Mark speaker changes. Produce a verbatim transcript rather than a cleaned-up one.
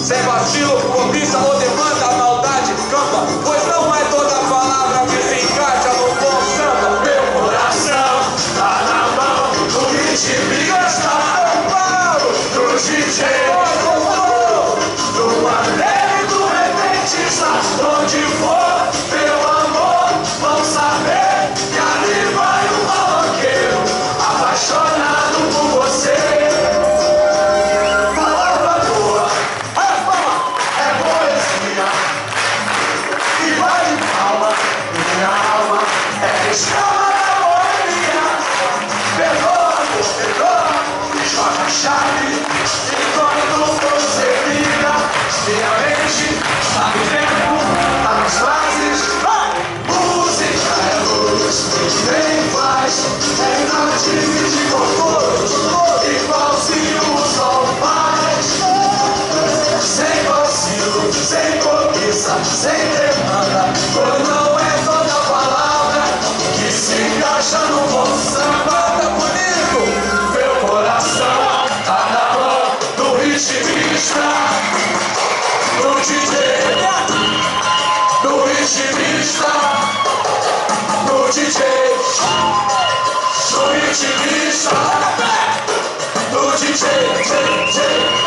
Speaker 1: sem vacilo, cobiça ou demanda, a maldade campa, pois não é toda palavra que se encaixa no bom samba. Meu coração tá na mão do ritmista, do D J, do maneiro e do repentista. Onde for, meu amor, vão saber que ali vai um maloqueiro apaixonado por você. Palavra boa, é fama, é poesia, e vai de palma, minha alma é escala da boemia. Perdoa, perdoa, joga a chave, enquanto você liga, minha mente tá vivendo as fases. Música é luz, vem faz, vem na divide com todos, igual se o sol faz. Sem vacilo, sem cobiça, sem demanda, pois não é toda palavra que se encaixa no bom samba. Tá bonito, meu coração tá na mão do ritmista, do D J, do ritmista, do D J, do ritmista, do D J, J, J.